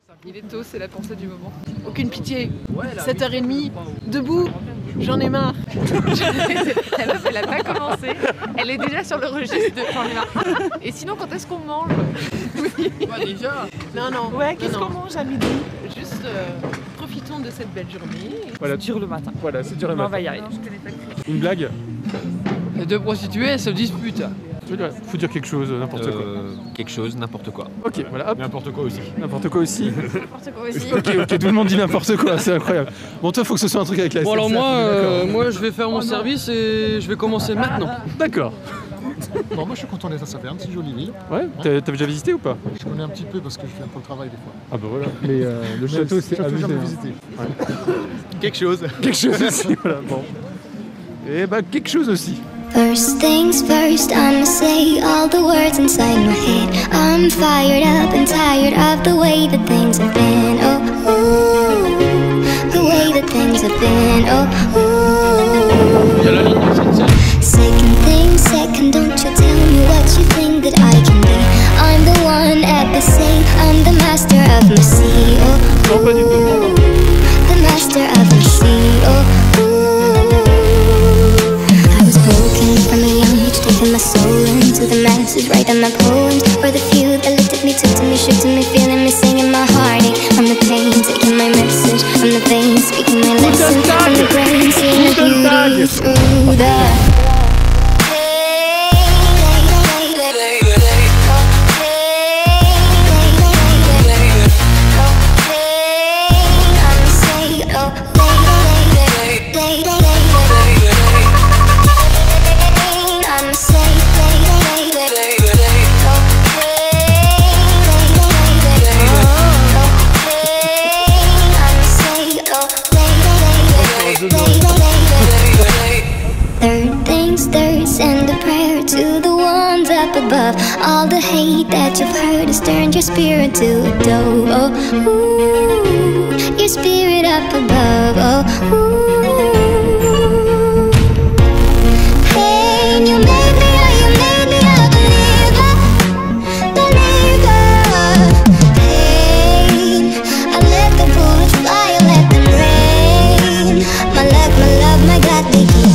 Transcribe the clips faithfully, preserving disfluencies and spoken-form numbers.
Il est tôt, c'est la pensée du moment. Aucune pitié. sept heures trente, debout, j'en ai marre. La meuf, elle a pas commencé. Elle est déjà sur le registre de j'en ai marre. Et sinon, quand est-ce qu'on mange? Oui. Ouais, déjà. Non, non. Ouais, qu'est-ce qu'on mange à midi? Juste euh, profitons de cette belle journée. Voilà. C'est dur le matin. Voilà, c'est dur le On matin. va y arriver. Une blague? Les deux prostituées, elles se disputent. Faut dire quelque chose, n'importe euh, quoi. Quelque chose, n'importe quoi. Ok, voilà, hop. N'importe quoi aussi. N'importe quoi aussi. N'importe quoi aussi. Ok, ok, tout le monde dit n'importe quoi, c'est incroyable. Bon, toi, faut que ce soit un truc avec la Bon, alors S N C F, moi, on est d'accord. euh, moi, je vais faire mon service et je vais commencer maintenant. D'accord. Bon, moi je suis content d'être à Saverne, c'est une jolie ville. Ouais, t'as t'as déjà visité ou pas? Je connais un petit peu parce que je fais un peu le travail des fois. Ah bah voilà. Mais euh, le château, c'est Château, amusé. jamais hein. visité. Ouais. Quelque chose. Quelque chose aussi, voilà, bon. Et bah, quelque chose aussi. First things first, I'ma say all the words inside my head. I'm fired up and tired of the way that things have been. Oh, ooh, the way that things have been. Oh, ooh. Second thing, second, don't you tell me what you think that I can be. I'm the one at the same, I'm the master of my sea. Oh, ooh, the master of my sea. Oh, ooh. From a young age, taking my soul into the masses, writing my poems for the few that looked at me, took to me, shook to me, feeling me, singing my heartache. From the pain, taking my message from the veins, speaking my lesson from the brain, seeing the beauty through the. Third things third, send a prayer to the ones up above. All the hate that you've heard has turned your spirit to a dove. Oh, ooh, your spirit up above. Oh, ooh. Pain, you made me, oh, you made me a believer, believer. Pain, I let the bullets fly, I let them rain. My luck, my love, my God, they keep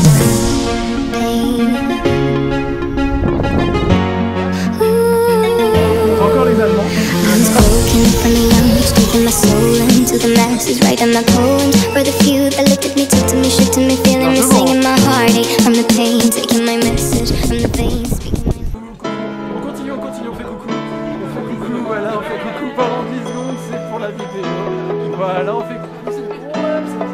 my soul into the masses, writing my poems for the few that looked at me, took to me, shook to me, feeling me, singing my heartache from the pain, taking my message from the veins, speaking my... On continue, on continue, on fait coucou. On fait coucou, voilà, on fait coucou pendant dix secondes, c'est pour la vidéo. Voilà, on fait coucou, c'est pour la vidéo.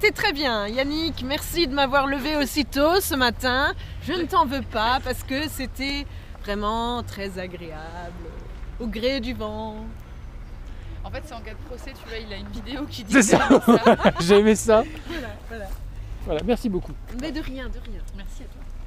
c'était très bien. Yannick, merci de m'avoir levé aussitôt ce matin. Je ne t'en veux pas parce que c'était vraiment très agréable. Au gré du vent. En fait, c'est en cas de procès, tu vois, il a une vidéo qui dit C'est ça. ça. J'ai aimé ça. Voilà, voilà. Voilà, merci beaucoup. Mais de rien, de rien. Merci à toi.